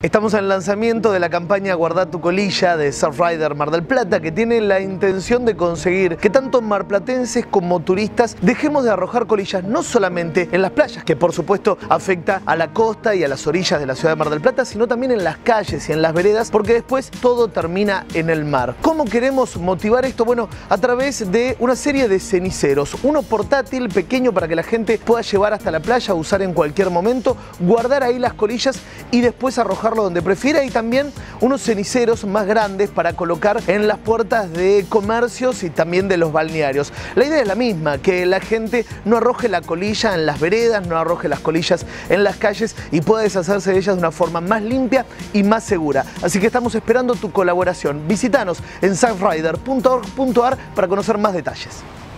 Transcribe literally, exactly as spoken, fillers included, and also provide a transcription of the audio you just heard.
Estamos en el lanzamiento de la campaña Guardá tu colilla de Surfrider Mar del Plata, que tiene la intención de conseguir que tanto marplatenses como turistas dejemos de arrojar colillas no solamente en las playas, que por supuesto afecta a la costa y a las orillas de la ciudad de Mar del Plata, sino también en las calles y en las veredas, porque después todo termina en el mar. ¿Cómo queremos motivar esto? Bueno, a través de una serie de ceniceros, uno portátil, pequeño, para que la gente pueda llevar hasta la playa, usar en cualquier momento, guardar ahí las colillas y después arrojar donde prefiera, y también unos ceniceros más grandes para colocar en las puertas de comercios y también de los balnearios. La idea es la misma, que la gente no arroje la colilla en las veredas, no arroje las colillas en las calles y pueda deshacerse de ellas de una forma más limpia y más segura. Así que estamos esperando tu colaboración. Visítanos en surfrider punto org punto ar para conocer más detalles.